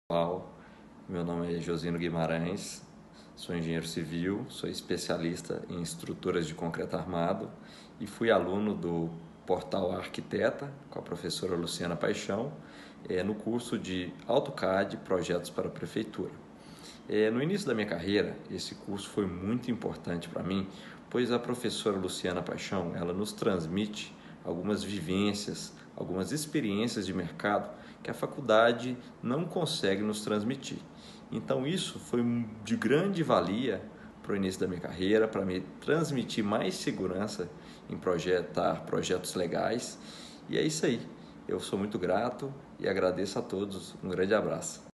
Pessoal, meu nome é Josino Guimarães, sou engenheiro civil, sou especialista em estruturas de concreto armado e fui aluno do Portal Arquiteta com a professora Luciana Paixão no curso de AutoCAD Projetos para a Prefeitura. No início da minha carreira, esse curso foi muito importante para mim, pois a professora Luciana Paixão, ela nos transmite algumas vivências, algumas experiências de mercado que a faculdade não consegue nos transmitir. Então isso foi de grande valia para o início da minha carreira, para me transmitir mais segurança em projetar projetos legais. E é isso aí. Eu sou muito grato e agradeço a todos. Um grande abraço.